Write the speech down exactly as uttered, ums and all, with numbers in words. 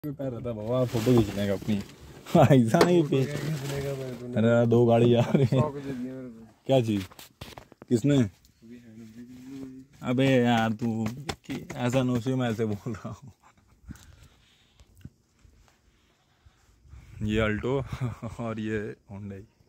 पैर रहता बाबा फोटो खींचने का अपनी ऐसा नहीं पे। अरे दो गाड़ी आ रही है। क्या चीज किसने? अबे यार तू ऐसा नोशी मैं ऐसे बोल रहा हूँ। ये अल्टो और ये होंडा।